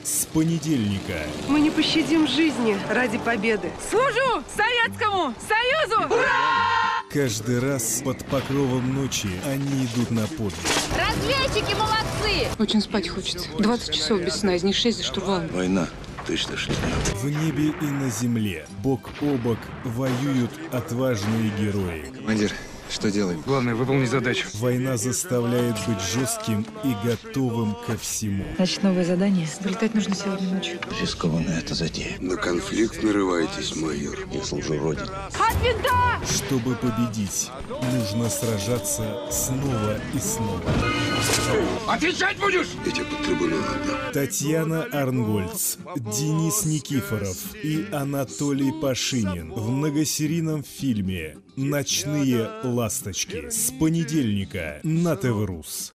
С понедельника. Мы не пощадим жизни ради победы. Служу Советскому Союзу! Ура! Каждый раз под покровом ночи они идут на подвиг. Разведчики молодцы! Очень спать хочется. 20 часов без сна, из них 6 за штурвалом. Война. Точно что ли? В небе и на земле, бок о бок, воюют отважные герои. Командир, что делаем? Главное, выполнить задачу. Война заставляет быть жестким и готовым ко всему. Значит, новое задание. Вылетать нужно сегодня ночью. Рискованная это затея. На конфликт нарываетесь, майор. Я служу Родине. От винта! Чтобы победить, нужно сражаться снова и снова. Отвечать будешь? Я тебя под трибунал отдам. Татьяна Арнгольц, Денис Никифоров и Анатолий Пашинин в многосерийном фильме «Ночные ласточки» с понедельника на ТВ Рус.